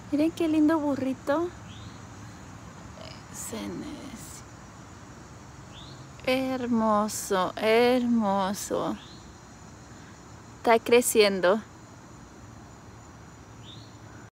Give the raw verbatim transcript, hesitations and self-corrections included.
Miren qué lindo burrito. Ese es hermoso, hermoso. Está creciendo.